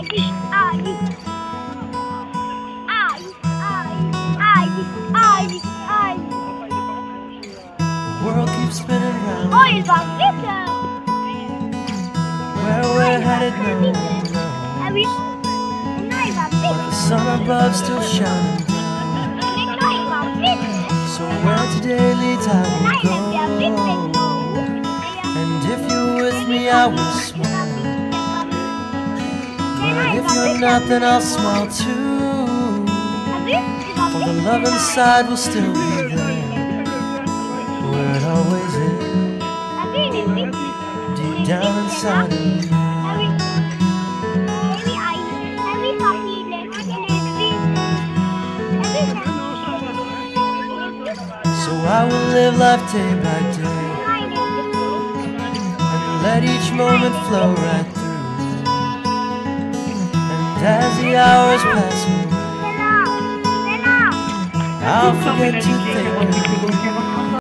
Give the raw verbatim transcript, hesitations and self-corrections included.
World keeps spinning round. Oj, vad mycket! Where we're headed, no one knows. Nej, vad But the mycket! sun above still shining down. Nej, vad mycket! So where today leads, I will Nej, men vi har mycket go. nog. And if you're with me, I will smile. But if you're not, then I'll smile too. For the love inside will still be there, where it always is, deep down inside of me. So I will live life day by day, and let each moment flow right through. And as the hours pass away, I'll forget to think of you.